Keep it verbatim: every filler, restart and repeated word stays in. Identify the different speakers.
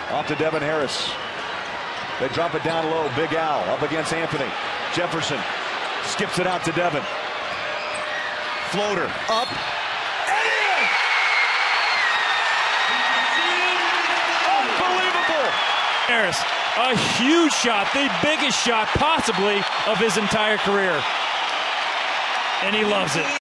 Speaker 1: Off to Devin Harris. They drop it down low. Big Al up against Anthony. Jefferson skips it out to Devin. Floater up. And in! Unbelievable!
Speaker 2: Harris, a huge shot, the biggest shot possibly of his entire career. And he loves it.